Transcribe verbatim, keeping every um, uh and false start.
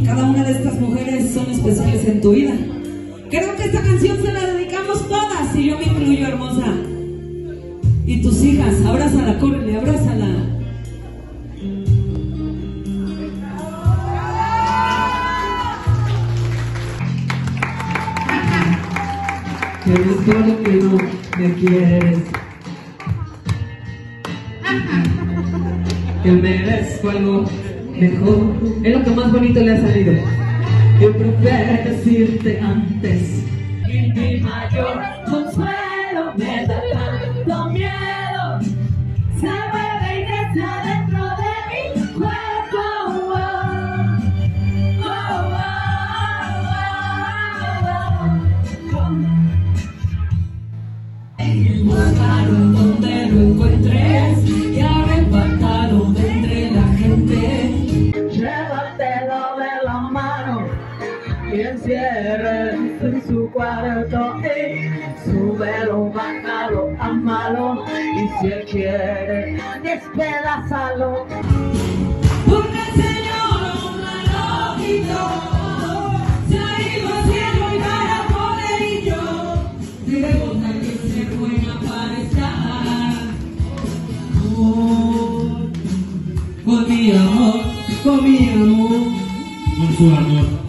cada una de estas mujeres son especiales en tu vida. Creo que esta canción se la dedicamos todas, y yo me incluyo, hermosa. Y tus hijas, abrázala, córrele, abrázala. Que es todo lo que no me quieres, que merezco algo mejor. Es lo que más bonito le ha salido. Yo prefiero decirte antes. Y mi mayor consuelo me da tanto miedo, se mueve y crece dentro de mi cuerpo. Oh, oh, oh, oh, oh, oh. Buscaron donde lo encuentres y arrebatado de entre la gente. Llévatelo de la mano y enciérrese en su cuarto y súbelo, bájalo, amalo, y si él quiere, despedázalo. Porque el Señor hombre lo quitó, se ha ido al cielo y para poderillo, debo que se buena para estar. Oh, con mi amor, con mi amor, con su amor.